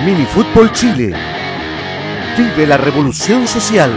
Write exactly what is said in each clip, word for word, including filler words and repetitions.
Minifútbol Chile. Vive la revolución social.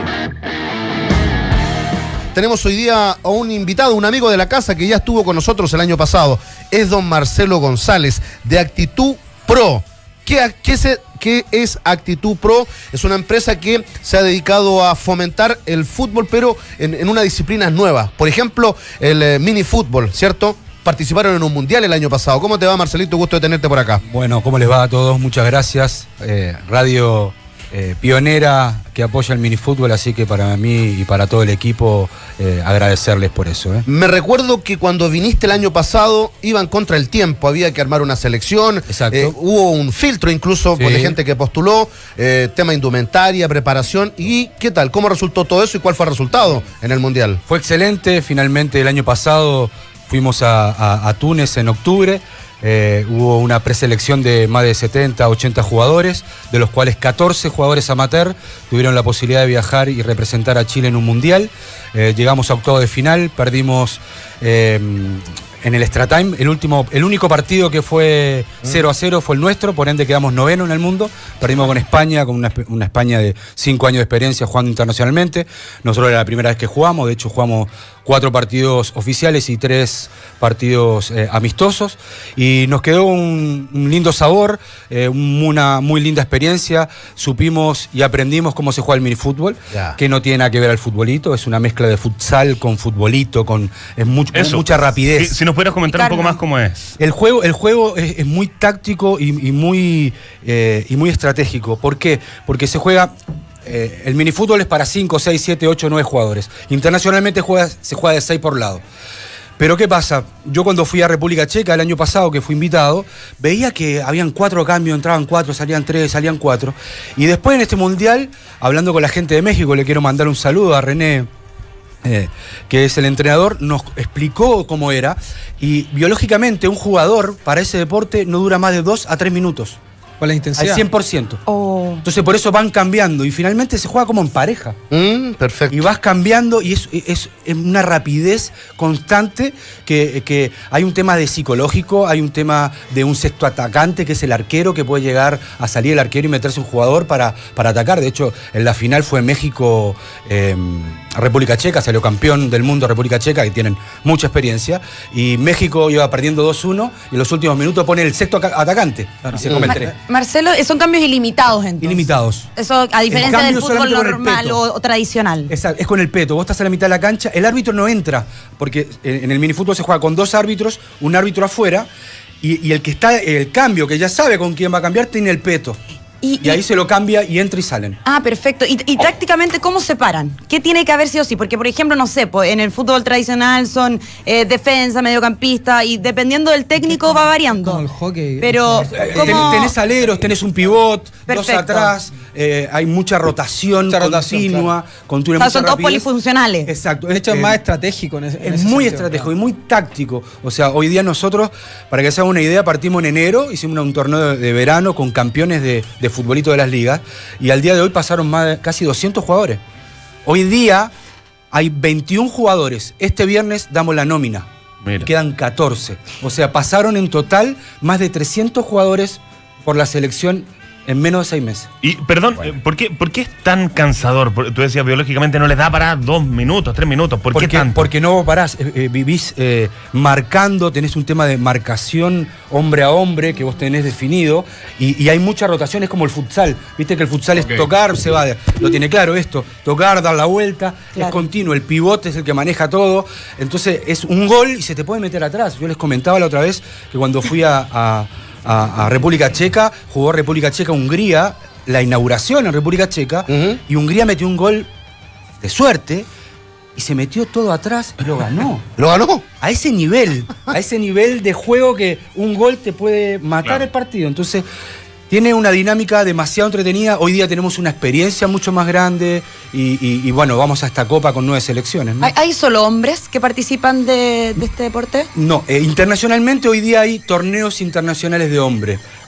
Tenemos hoy día a un invitado, un amigo de la casa que ya estuvo con nosotros el año pasado. Es don Marcelo González, de Actitud Pro. ¿Qué, qué, se, ¿Qué es Actitud Pro? Es una empresa que se ha dedicado a fomentar el fútbol, pero en, en una disciplina nueva. Por ejemplo, el eh, minifútbol, ¿cierto? Participaron en un mundial el año pasado. ¿Cómo te va, Marcelito? Gusto de tenerte por acá. Bueno, ¿cómo les va a todos? Muchas gracias. Eh, radio eh, pionera que apoya el minifútbol, así que para mí y para todo el equipo eh, agradecerles por eso. ¿eh? Me recuerdo que cuando viniste el año pasado iban contra el tiempo, había que armar una selección. Exacto. Eh, hubo un filtro incluso, sí, por la gente que postuló, eh, tema indumentaria, preparación. ¿Y qué tal? ¿Cómo resultó todo eso y cuál fue el resultado en el mundial? Fue excelente. Finalmente el año pasado fuimos a, a, a Túnez en octubre. Eh, hubo una preselección de más de setenta, ochenta jugadores, de los cuales catorce jugadores amateur tuvieron la posibilidad de viajar y representar a Chile en un mundial. Eh, llegamos a octavo de final, perdimos eh, en el extra time. El, último, el único partido que fue cero a cero fue el nuestro, por ende quedamos noveno en el mundo. Perdimos con España, con una, una España de cinco años de experiencia jugando internacionalmente. Nosotros era la primera vez que jugamos, de hecho jugamos cuatro partidos oficiales y tres partidos eh, amistosos, y nos quedó un, un lindo sabor, eh, una muy linda experiencia. Supimos y aprendimos cómo se juega el minifútbol, yeah, que no tiene nada que ver al futbolito, es una mezcla de futsal con futbolito, con es mucho, mucha rapidez. Si, si nos pudieras comentar Carmen. un poco más cómo es. El juego, el juego es, es muy táctico y, y, muy, eh, y muy estratégico. ¿Por qué? Porque se juega... Eh, el minifútbol es para cinco, seis, siete, ocho, nueve jugadores. Internacionalmente juega, se juega de seis por lado. Pero ¿qué pasa? Yo cuando fui a República Checa el año pasado, que fui invitado, veía que habían cuatro cambios, entraban cuatro, salían tres, salían cuatro. Y después en este mundial, hablando con la gente de México, le quiero mandar un saludo a René, eh, que es el entrenador, nos explicó cómo era. Y biológicamente un jugador para ese deporte no dura más de dos a tres minutos. ¿Con la intensidad? Al cien por ciento. Oh. Entonces por eso van cambiando y finalmente se juega como en pareja. Mm, perfecto. Y vas cambiando y es, es, es una rapidez constante que, que hay un tema de psicológico, hay un tema de un sexto atacante que es el arquero, que puede llegar a salir el arquero y meterse un jugador para, para atacar. De hecho, en la final fue México, eh, República Checa, salió campeón del mundo República Checa, que tienen mucha experiencia, y México iba perdiendo dos uno y en los últimos minutos pone el sexto atacante, claro, y se come el tres. Marcelo, son cambios ilimitados entonces. Ilimitados. Eso a diferencia del fútbol normal o, o tradicional. Exacto, es con el peto. Vos estás a la mitad de la cancha, el árbitro no entra, porque en el minifútbol se juega con dos árbitros, un árbitro afuera, y, y el que está, el cambio, que ya sabe con quién va a cambiar, tiene el peto. Y, y ahí y, se lo cambia y entra y salen. Ah, perfecto. Y, y tácticamente, ¿cómo se paran? ¿Qué tiene que haber sí o sí? Porque, por ejemplo, no sé, pues, en el fútbol tradicional son eh, defensa, mediocampista, y dependiendo del técnico va variando. Como el hockey. Pero, ¿cómo? Tenés aleros, tenés un pivot, perfecto, dos atrás, eh, hay mucha rotación mucha continua. Claro. Continua, o sea, son todos rapidez. Polifuncionales. Exacto. De hecho, es eh, más estratégico. En ese, es en ese muy sentido, estratégico, claro, y muy táctico. O sea, hoy día nosotros, para que se hagan una idea, partimos en enero, hicimos un torneo de, de verano con campeones de, de futbolito de las ligas. Y al día de hoy pasaron más de casi doscientos jugadores. Hoy día hay veintiún jugadores. Este viernes damos la nómina. Mira. Quedan catorce. O sea, pasaron en total más de trescientos jugadores por la selección en menos de seis meses. Y, perdón, bueno. ¿por qué, ¿por qué es tan cansador? Tú decías, biológicamente no les da para dos minutos, tres minutos. ¿Por porque, qué tanto? Porque no parás, eh, eh, vivís eh, marcando, tenés un tema de marcación hombre a hombre que vos tenés definido, y, y hay muchas rotaciones como el futsal. Viste que el futsal okay. es tocar, se va, de, lo tiene claro esto, tocar, dar la vuelta, claro, es continuo, el pivote es el que maneja todo. Entonces es un gol y se te puede meter atrás. Yo les comentaba la otra vez que cuando fui a... a A, a República Checa, jugó República Checa-Hungría, la inauguración en República Checa, uh-huh, y Hungría metió un gol de suerte y se metió todo atrás y lo ganó. ¿Lo ganó? A ese nivel, a ese nivel de juego que un gol te puede matar, claro, el partido. Entonces, tiene una dinámica demasiado entretenida. Hoy día tenemos una experiencia mucho más grande y, y, y bueno, vamos a esta copa con nueve selecciones, ¿no? ¿Hay, ¿Hay solo hombres que participan de, de este deporte? No, eh, internacionalmente hoy día hay torneos internacionales de hombres.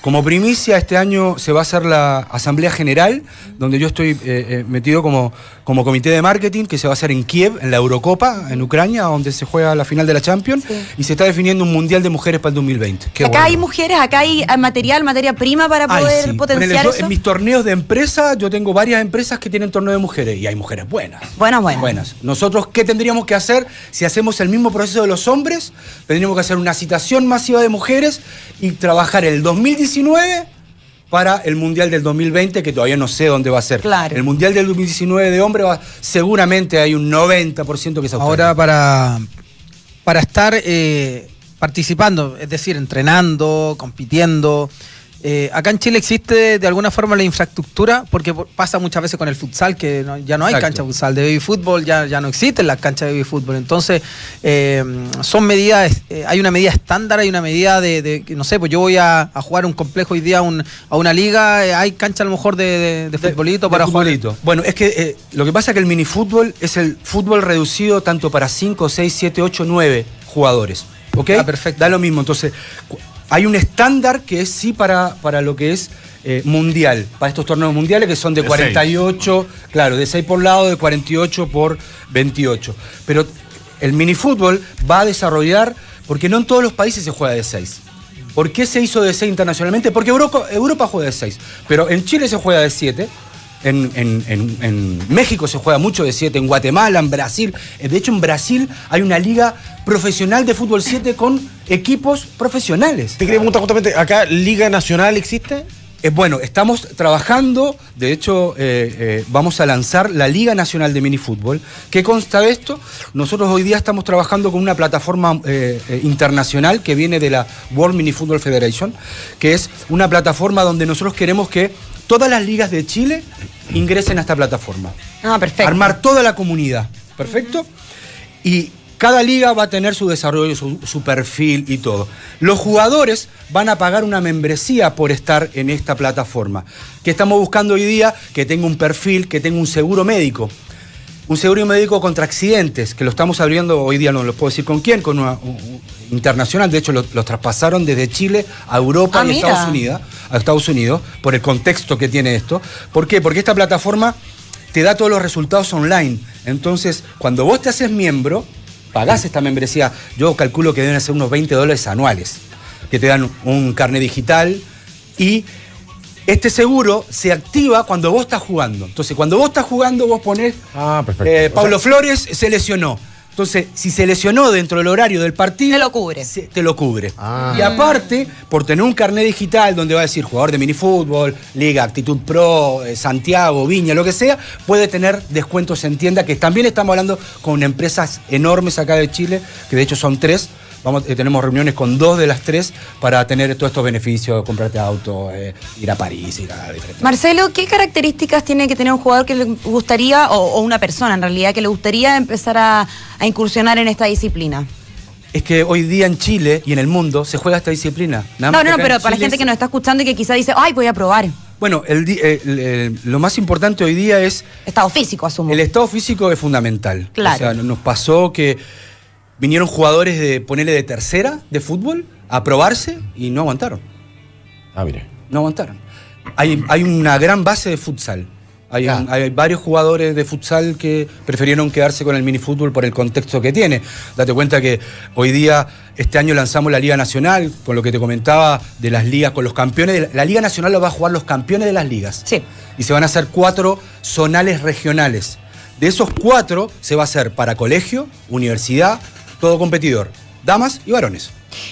Como primicia, este año se va a hacer la Asamblea General, donde yo estoy eh, eh, metido como, como comité de marketing, que se va a hacer en Kiev, en la Eurocopa, en Ucrania, donde se juega la final de la Champions, sí. y se está definiendo un Mundial de Mujeres para el dos mil veinte. Qué acá bueno. hay mujeres, acá hay material, materia prima para Ay, poder sí. potenciar yo, eso. En mis torneos de empresa, yo tengo varias empresas que tienen torneo de mujeres, y hay mujeres buenas. Buenas, buenas. Buenas. Nosotros, ¿qué tendríamos que hacer si hacemos el mismo proceso de los hombres? Tendríamos que hacer una citación masiva de mujeres y trabajar el dos mil diecinueve para el Mundial del dos mil veinte, que todavía no sé dónde va a ser. Claro. El Mundial del dos mil diecinueve de hombres, va, seguramente hay un noventa por ciento que es Australia. Ahora, para, para estar eh, participando, es decir, entrenando, compitiendo, eh, acá en Chile existe de alguna forma la infraestructura, porque pasa muchas veces con el futsal, que no, ya no hay Exacto. cancha de futsal, de baby fútbol, ya, ya no existen las canchas de baby fútbol. Entonces, eh, son medidas, eh, hay una medida estándar, hay una medida de, de no sé, pues yo voy a, a jugar un complejo hoy día a, un, a una liga, eh, hay cancha a lo mejor de, de, de futbolito de, para de jugar. futbolito. Bueno, es que eh, lo que pasa es que el minifútbol es el fútbol reducido tanto para cinco, seis, siete, ocho, nueve jugadores. ¿Ok? Ah, perfecto. Da lo mismo. Entonces, hay un estándar que es sí para, para lo que es eh, mundial, para estos torneos mundiales que son de, de cuarenta y ocho, seis. Claro, de seis por lado, de cuarenta y ocho por veintiocho. Pero el minifútbol va a desarrollar, porque no en todos los países se juega de seis. ¿Por qué se hizo de seis internacionalmente? Porque Europa, Europa juega de seis, pero en Chile se juega de siete. En, en, en, en México se juega mucho de siete, en Guatemala, en Brasil. De hecho, en Brasil hay una liga profesional de fútbol siete con equipos profesionales. Te quería preguntar justamente, ¿acá Liga Nacional existe? Eh, bueno, estamos trabajando, de hecho, eh, eh, vamos a lanzar la Liga Nacional de Minifútbol. ¿Qué consta de esto? Nosotros hoy día estamos trabajando con una plataforma eh, eh, internacional que viene de la World Minifootball Federation, que es una plataforma donde nosotros queremos que todas las ligas de Chile ingresen a esta plataforma. Ah, perfecto. Armar toda la comunidad. ¿Perfecto? Uh-huh. Y cada liga va a tener su desarrollo, su, su perfil y todo. Los jugadores van a pagar una membresía por estar en esta plataforma. Que estamos buscando hoy día que tenga un perfil, que tenga un seguro médico. Un seguro médico contra accidentes, que lo estamos abriendo hoy día, no lo puedo decir con quién, con una un, un, internacional. De hecho, los lo traspasaron desde Chile a Europa ah, y a Estados Unidos, a Estados Unidos, por el contexto que tiene esto. ¿Por qué? Porque esta plataforma te da todos los resultados online. Entonces, cuando vos te haces miembro, pagás esta membresía, yo calculo que deben ser unos veinte dólares anuales, que te dan un carnet digital y este seguro se activa cuando vos estás jugando. Entonces, cuando vos estás jugando, vos ponés, ah, perfecto. Eh, Pablo o sea, Flores se lesionó. Entonces, si se lesionó dentro del horario del partido... Te lo cubre. Se, te lo cubre. Ah. Y aparte, por tener un carnet digital donde va a decir jugador de minifútbol, Liga, Actitud Pro, eh, Santiago, Viña, lo que sea, puede tener descuentos en tienda, que también estamos hablando con empresas enormes acá de Chile, que de hecho son tres. Vamos, eh, tenemos reuniones con dos de las tres para tener todos estos beneficios, comprarte auto, eh, ir a París, ir a diferentes... Marcelo, ¿qué características tiene que tener un jugador que le gustaría, o, o una persona en realidad, que le gustaría empezar a, a incursionar en esta disciplina? Es que hoy día en Chile y en el mundo se juega esta disciplina. Nada no, más no, no, que pero para la Chile gente es... que nos está escuchando y que quizá dice, ay, voy a probar. Bueno, el, el, el, lo más importante hoy día es... Estado físico, asumo. El estado físico es fundamental. Claro. O sea, nos pasó que vinieron jugadores de ponerle de tercera de fútbol a probarse y no aguantaron. Ah, mire. No aguantaron. Hay, hay una gran base de futsal. Hay, un, hay varios jugadores de futsal que prefirieron quedarse con el minifútbol por el contexto que tiene. Date cuenta que hoy día, este año lanzamos la Liga Nacional, con lo que te comentaba de las ligas, con los campeones. La Liga Nacional lo va a jugar los campeones de las ligas. Sí. Y se van a hacer cuatro zonales regionales. De esos cuatro se va a hacer para colegio, universidad, todo competidor, damas y varones.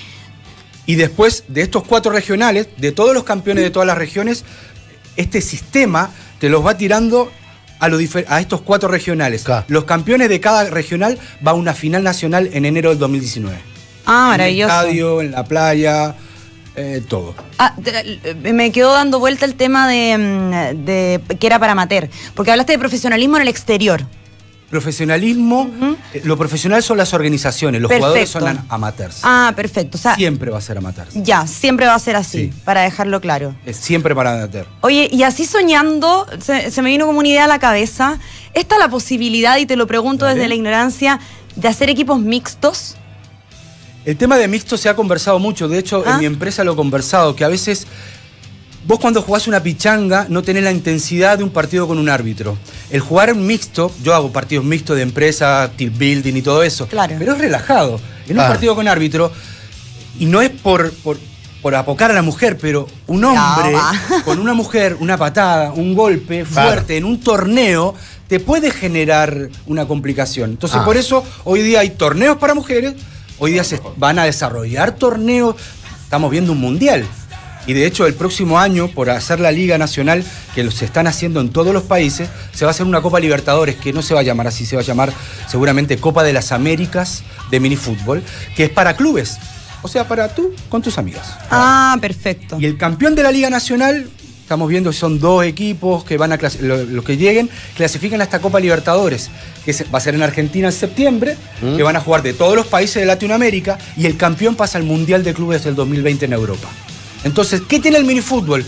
Y después de estos cuatro regionales, de todos los campeones de todas las regiones, este sistema te los va tirando a, lo a estos cuatro regionales. Claro. Los campeones de cada regional va a una final nacional en enero del dos mil diecinueve. Ah, maravilloso. En el estadio, en la playa, eh, todo. Ah, te, me quedó dando vuelta el tema de, de que era para amateur, porque hablaste de profesionalismo en el exterior. Profesionalismo, uh-huh. eh, lo profesional son las organizaciones, los perfecto. jugadores son amateurs. Ah, perfecto. O sea, siempre va a ser amateurs. Ya, siempre va a ser así, sí. Para dejarlo claro. Es siempre para amateur. Oye, y así soñando, se, se me vino como una idea a la cabeza, ¿está la posibilidad, y te lo pregunto ¿Vale? desde la ignorancia, de hacer equipos mixtos? El tema de mixto se ha conversado mucho, de hecho, ¿Ah? en mi empresa lo he conversado, que a veces Vos cuando jugás una pichanga no tenés la intensidad de un partido con un árbitro. El jugar mixto, yo hago partidos mixtos de empresa, team building y todo eso, Claro. pero es relajado. En un Ah. partido con árbitro, y no es por, por, por apocar a la mujer, pero un hombre va. con una mujer, una patada, un golpe Claro. fuerte en un torneo, te puede generar una complicación. Entonces Ah. por eso hoy día hay torneos para mujeres, hoy día se van a desarrollar torneos, estamos viendo un mundial. Y de hecho el próximo año, por hacer la Liga Nacional, que se están haciendo en todos los países, se va a hacer una Copa Libertadores, que no se va a llamar así, se va a llamar seguramente Copa de las Américas de minifútbol, que es para clubes, o sea, para tú con tus amigas. Ah, perfecto. Y el campeón de la Liga Nacional, estamos viendo que son dos equipos que van a clasi- lo- los que lleguen, clasifican a esta Copa Libertadores, que se- va a ser en Argentina en septiembre, que van a jugar de todos los países de Latinoamérica, y el campeón pasa al Mundial de Clubes del dos mil veinte en Europa. Entonces, ¿qué tiene el minifútbol?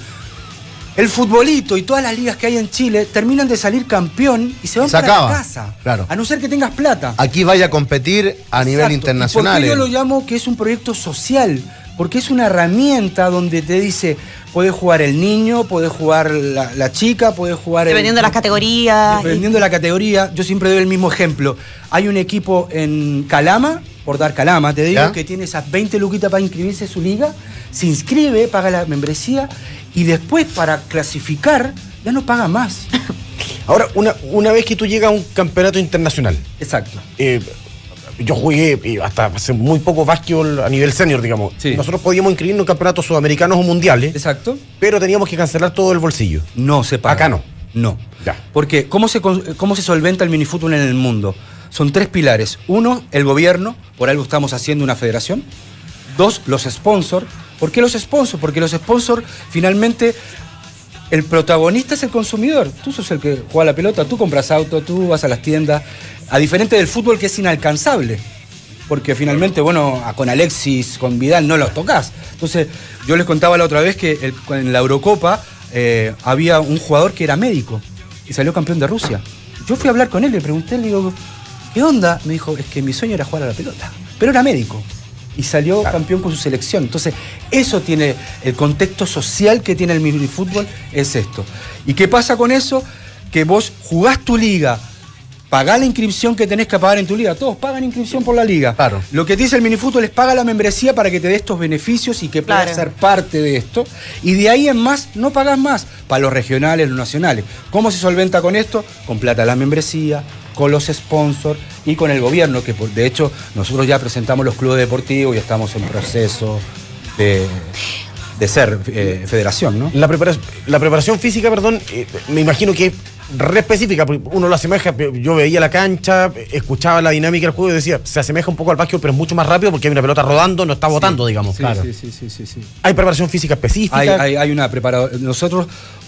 El futbolito y todas las ligas que hay en Chile terminan de salir campeón y se van Se para acaba, la casa. claro. A no ser que tengas plata. Aquí vaya a competir a nivel Exacto. internacional. ¿Y por qué yo eh. lo llamo que es un proyecto social? Porque es una herramienta donde te dice, puede jugar el niño, puede jugar la, la chica, puede jugar el... Dependiendo de las categorías. Dependiendo de la categoría, yo siempre doy el mismo ejemplo. Hay un equipo en Calama, por dar Calama, te digo, ¿Ya? que tiene esas veinte luquitas para inscribirse en su liga, se inscribe, paga la membresía y después para clasificar ya no paga más. Ahora, una, una vez que tú llegas a un campeonato internacional, Exacto. eh, yo jugué eh, hasta hace muy poco básquetbol a nivel senior, digamos. Sí. Nosotros podíamos inscribirnos en campeonatos sudamericanos o mundiales, Exacto. pero teníamos que cancelar todo el bolsillo. No se paga. Acá no. No. Ya. Porque ¿cómo se, con- cómo se solventa el minifútbol en el mundo? Son tres pilares. Uno, el gobierno, por algo estamos haciendo una federación. Dos, los sponsors. ¿Por qué los sponsors? Porque los sponsors, finalmente, el protagonista es el consumidor. Tú sos el que juega la pelota, tú compras auto, tú vas a las tiendas. A diferente del fútbol que es inalcanzable. Porque finalmente, bueno, a- con Alexis, con Vidal no los tocas. Entonces, yo les contaba la otra vez que el- en la Eurocopa eh, había un jugador que era médico y salió campeón de Rusia. Yo fui a hablar con él, le pregunté, le digo, ¿qué onda? Me dijo, es que mi sueño era jugar a la pelota. Pero era médico. Y salió campeón con su selección. Entonces, eso tiene, el contexto social que tiene el minifútbol es esto. ¿Y qué pasa con eso? Que vos jugás tu liga, pagás la inscripción que tenés que pagar en tu liga. Todos pagan inscripción por la liga. Claro. Lo que te dice el minifútbol es paga la membresía para que te dé estos beneficios y que puedas Claro. ser parte de esto. Y de ahí en más, no pagas más. Para los regionales, los nacionales. ¿Cómo se solventa con esto? Con plata de la membresía, con los sponsors y con el gobierno, que por- de hecho nosotros ya presentamos los clubes deportivos y estamos en proceso de, de ser eh, federación, ¿no? La, prepara- la preparación física, perdón, eh, me imagino que es re específica, porque uno lo asemeja, yo veía la cancha, escuchaba la dinámica del juego y decía, se asemeja un poco al básquet, pero es mucho más rápido porque hay una pelota rodando, no está botando, digamos. Sí, Claro. sí, sí, sí, sí, sí. Hay preparación física específica. Hay, hay- hay una preparadora. Nosotros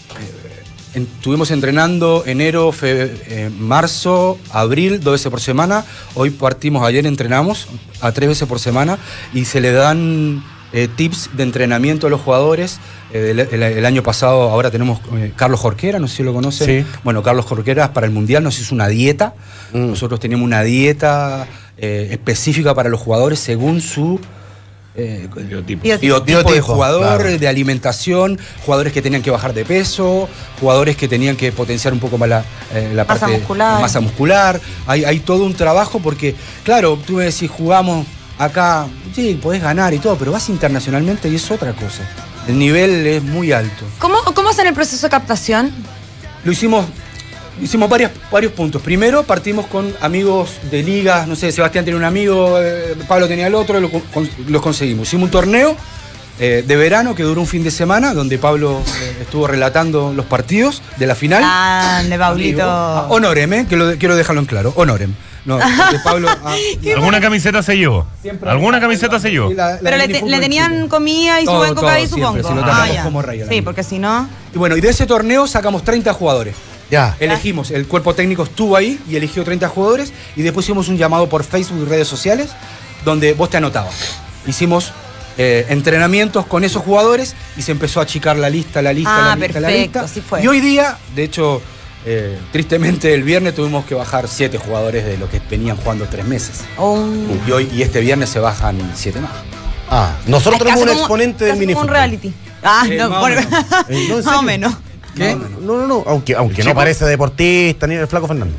eh, en- estuvimos entrenando enero, fe- eh, marzo, abril, dos veces por semana. Hoy partimos, ayer entrenamos a tres veces por semana y se le dan eh, tips de entrenamiento a los jugadores. Eh, el, el- el año pasado, ahora tenemos eh, Carlos Jorquera, no sé si lo conocen. Sí. Bueno, Carlos Jorquera para el Mundial nos hizo una dieta. Nosotros teníamos una dieta eh, específica para los jugadores según su eh, Biotipo. Biotipo. biotipo de Biotipo, jugador, claro. de alimentación, jugadores que tenían que bajar de peso, jugadores que tenían que potenciar un poco más la, eh, la Masa parte muscular. masa muscular. Hay, hay todo un trabajo porque, claro, tú me decís, jugamos acá, sí, podés ganar y todo, pero vas internacionalmente y es otra cosa. El nivel es muy alto. ¿Cómo, ¿Cómo hacen el proceso de captación? Lo hicimos, hicimos varias, varios puntos. Primero partimos con amigos de ligas, no sé, Sebastián tenía un amigo, eh, Pablo tenía el otro, lo con- los conseguimos. Hicimos un torneo eh, de verano que duró un fin de semana, donde Pablo eh, estuvo relatando los partidos de la final. Grande, Pablito. Ah, honorem, eh, que lo, quiero dejarlo en claro, honorem. No, porque Pablo, ah, ¿Alguna camiseta se llevó? siempre- ¿Alguna camiseta se llevó? Sí, la- la Pero de le, te- minifútbol le en tenían Chile. comida y su Todo, buen coca ahí, todo, supongo. siempre, si lo Ah, tratamos ya. como rey a la Sí, mina. porque si no. Y bueno, y de ese torneo sacamos treinta jugadores. Ya. Elegimos, el cuerpo técnico estuvo ahí y eligió treinta jugadores y después hicimos un llamado por Facebook y redes sociales donde vos te anotabas. Hicimos eh, entrenamientos con esos jugadores y se empezó a achicar la lista, la lista, Ah, la lista, la perfecto, lista. así fue. Y hoy día, de hecho, eh, tristemente el viernes tuvimos que bajar siete jugadores de los que venían jugando tres meses. Un- Y hoy y este viernes se bajan siete más. Ah, Nosotros Es tenemos casi un como- exponente del casi como un minifútbol. reality. Ah, Eh, no, más o por- menos. Eh, no, ¿en más serio? o menos. ¿Qué? No, no, no. Aunque, aunque no Chico. parece deportista ni el Flaco Fernández.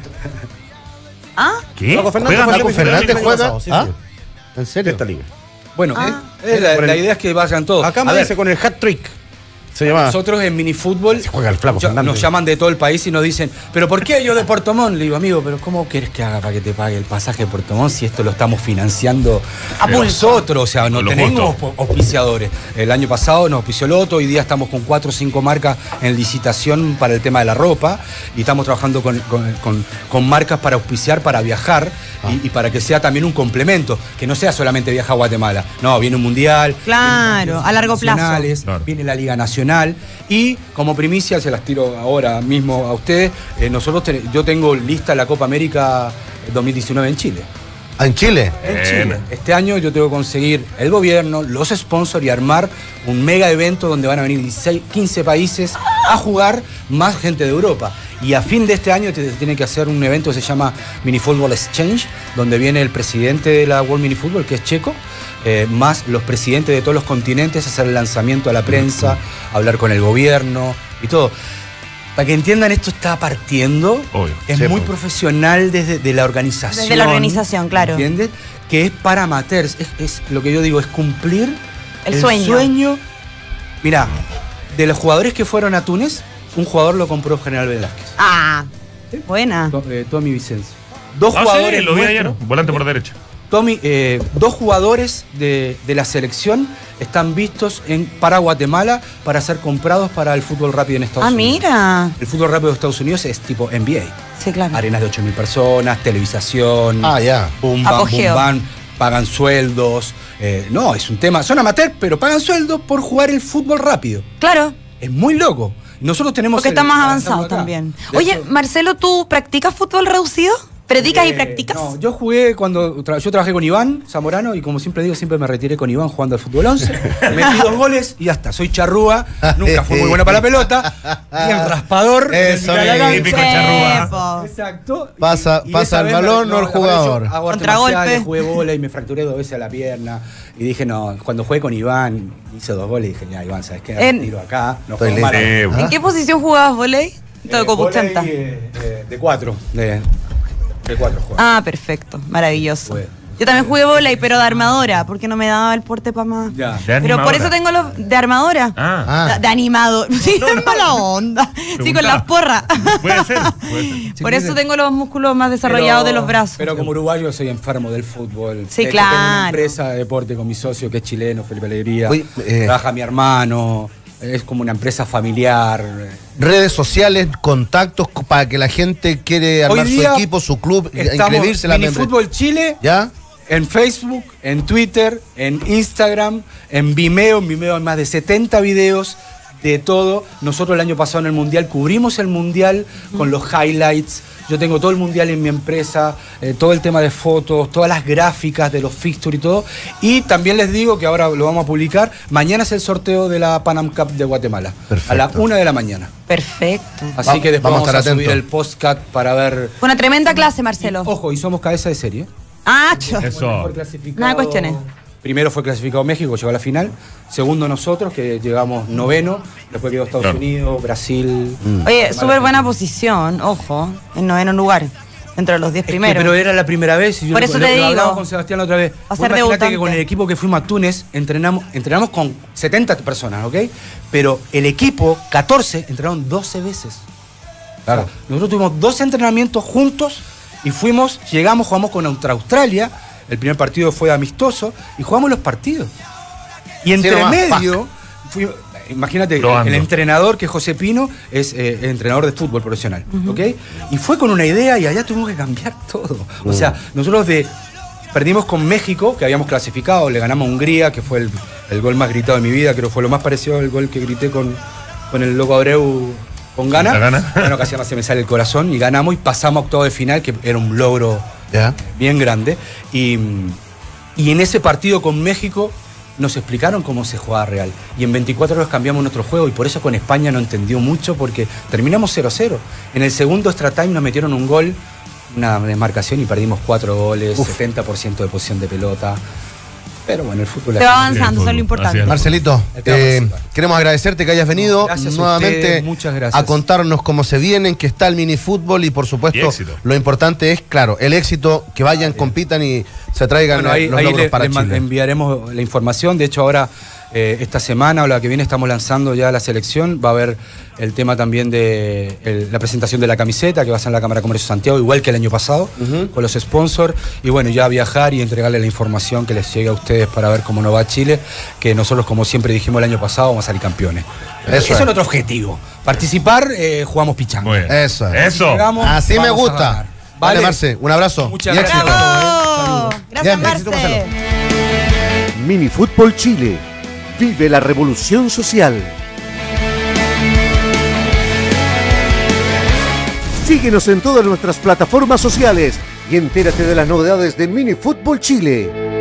¿Ah? ¿Qué? Flaco Fernández, ¿Juega Flaco Flaco Fernández el año juega? pasado, sí, ¿Ah? sí. ¿En serio? Esta liga. Bueno, Ah. eh, eh, la, Por el- la idea es que vayan todos. Acá A me ver, dice con el hat trick. Se llama. nosotros en minifútbol Se juega el Flaco ya- Fernández. nos llaman de todo el país y nos dicen, ¿pero por qué yo de Puerto Montt? Le digo, amigo, ¿pero cómo quieres que haga para que te pague el pasaje de Puerto Montt si esto lo estamos financiando A pulso. nosotros? O sea, no Lo tenemos justo. auspiciadores. El año pasado nos auspició Loto, hoy día estamos con cuatro o cinco marcas en licitación para el tema de la ropa y estamos trabajando con, con- con- con marcas para auspiciar, para viajar y, y para que sea también un complemento, que no sea solamente viaja a Guatemala. No, viene un mundial. Claro, vienen a largo plazo. nacionales, Claro. viene la Liga Nacional y como primicia, se las tiro ahora mismo a ustedes, eh, nosotros ten- yo tengo lista la Copa América dos mil diecinueve en Chile. Ah, ¿en Chile? En Bien. Chile. Este año yo tengo que conseguir el gobierno, los sponsors y armar un mega evento donde van a venir dieciséis, quince países a jugar, más gente de Europa. Y a fin de este año te- tiene que hacer un evento que se llama Mini Football Exchange, donde viene el presidente de la World Mini Football, que es checo, eh, más los presidentes de todos los continentes, hacer el lanzamiento a la prensa, hablar con el gobierno y todo. Para que entiendan, esto está partiendo. Obvio. Es Sí, muy pues. profesional desde de la organización. Desde la organización, claro. ¿Entiendes? Que es para amateurs. Es, es lo que yo digo, es cumplir El sueño. Mirá, de los jugadores que fueron a Túnez, un jugador lo compró General Velázquez. Ah, buena. To- eh, Tommy Vicencio. Dos Ah, jugadores. sí, lo vi ayer. nuestros, Volante por derecha. Tommy, eh, dos jugadores de, de la selección están vistos en, para Guatemala para ser comprados para el fútbol rápido en Estados Ah, Unidos. mira. El fútbol rápido de Estados Unidos es tipo N B A. Sí, claro. Arenas de ocho mil personas, televisación. Ah, ya. Boom, bam, Apogeo. boom, bam, pagan sueldos. eh, no, es un tema. Son amateurs, pero pagan sueldos por jugar el fútbol rápido. Claro, Es muy loco. Nosotros tenemos. porque el- está más para avanzado hacerlo acá. también. De Oye, hecho, Marcelo, ¿tú practicas fútbol reducido? ¿Predicas y eh, practicas? No, yo jugué cuando. tra- yo trabajé con Iván Zamorano y como siempre digo, siempre me retiré con Iván jugando al fútbol once. Metí dos goles y ya está. Soy charrúa, nunca fui muy bueno para la pelota. Bien raspador. Eso en mitad de la mismo. cancha. Típico charrúa. Epo. Exacto. Pasa- pasa esa el vez balón, no el esta vez jugador. yo hago artes Contragolpe. marciales, jugué bola y me fracturé dos veces a la pierna. Y dije, no, cuando jugué con Iván, hice dos goles y dije, ya, Iván, ¿sabes qué? En- Tiro acá, no Estoy juego más. listo. Eh, ¿En qué posición jugabas volei? Te Eh, tocó vóley, ochenta. eh, eh, de cuatro. De, de cuatro jugaba. Ah, perfecto. Maravilloso. Bueno. Yo también jugué volei, pero de armadora, porque no me daba el porte para más. Ya. De Pero por animadora. eso tengo los de armadora. Ah, Ah. De, de animador. Sí, es mala onda. Sí, con las porras. puede ser. Puede ser. Por eso tengo los músculos más desarrollados de los brazos. Pero como uruguayo soy enfermo del fútbol. Sí, De hecho, Tengo una claro. empresa de deporte con mi socio que es chileno, Felipe Alegría. Oye, eh. Trabaja mi hermano. Es como una empresa familiar. Redes sociales, contactos c- para que la gente quiere armar su día equipo, su club, Estamos inscribirse en la en membresía. Fútbol Chile. ¿Ya? En Facebook, en Twitter, en Instagram, en Vimeo. En Vimeo hay más de setenta videos de todo. Nosotros el año pasado en el Mundial cubrimos el Mundial con los highlights. Yo tengo todo el Mundial en mi empresa, eh, todo el tema de fotos, todas las gráficas de los fixtures y todo. Y también les digo que ahora lo vamos a publicar. Mañana es el sorteo de la Pan Am Cup de Guatemala. Perfecto. A la una de la mañana. Perfecto. Así Va- que después vamos a vamos, estar a subir atentos. el postcat para ver. Fue una tremenda clase, Marcelo. Ojo, y somos cabeza de serie. Ah, cho. Eso. Fue clasificado- Nada de cuestiones. Primero fue clasificado México, llegó a la final. Segundo nosotros, que llegamos noveno. Después quedó Estados Claro. Unidos, Brasil. Oye, súper buena posición, ojo, en noveno lugar, entre los diez Es que, primeros. pero era la primera vez. Y yo Por lo- eso lo- te lo hablaba digo. con Sebastián la otra vez. Va a Vos ser imaginate debutante. que con el equipo que fuimos a Túnez entrenamos, entrenamos con setenta personas, ¿ok? Pero el equipo, catorce, entrenaron doce veces. Claro. Nosotros tuvimos doce entrenamientos juntos y fuimos, llegamos, jugamos contra Australia. El primer partido fue amistoso y jugamos los partidos. Y entre nomás, medio, fui- imagínate, Probando. el entrenador que es José Pino es eh, entrenador de fútbol profesional, ¿ok? Y fue con una idea y allá tuvimos que cambiar todo. O sea, nosotros de perdimos con México, que habíamos clasificado, le ganamos a Hungría, que fue el, el gol más gritado de mi vida, creo que fue lo más parecido al gol que grité con, con el loco Abreu con Gana. ¿La Gana? Bueno, casi más se me sale el corazón y ganamos y pasamos a octavo de final, que era un logro ¿Ya? bien grande. Y, y en ese partido con México nos explicaron cómo se jugaba real. Y en veinticuatro horas cambiamos nuestro juego y por eso con España no entendió mucho porque terminamos cero cero. En el segundo extra time nos metieron un gol, una desmarcación y perdimos cuatro goles, Uf. setenta por ciento de posición de pelota. Pero bueno, el fútbol Se es va así. avanzando, eso es lo Así importante. es. Marcelito, El que va a eh, participar. queremos agradecerte que hayas venido Gracias a nuevamente ustedes, muchas gracias. a contarnos cómo se vienen, que está el minifútbol y por Y supuesto éxito. lo importante es, claro, el éxito, que vayan, compitan y se traigan Bueno, ahí, los ahí logros le, para le man- Chile. enviaremos la información. De hecho, ahora, eh, esta semana o la que viene, estamos lanzando ya la selección. Va a haber el tema también de el- la presentación de la camiseta que va a ser en la Cámara de Comercio de Santiago, igual que el año pasado, con los sponsors. Y bueno, ya viajar y entregarle la información que les llegue a ustedes para ver cómo nos va Chile, que nosotros, como siempre dijimos el año pasado, vamos a salir campeones. Eso Eso es. es nuestro objetivo. Participar, eh, jugamos pichanga. Muy bien. Eso es. Eso. Llegamos, Así me vamos a gusta. ganar. Vale, Marce, un abrazo. Muchas Y gracias. éxito. ¡Bravo! Gracias, Bien, éxito, Marce. Minifútbol Chile. Vive la revolución social. Síguenos en todas nuestras plataformas sociales y entérate de las novedades de Minifútbol Chile.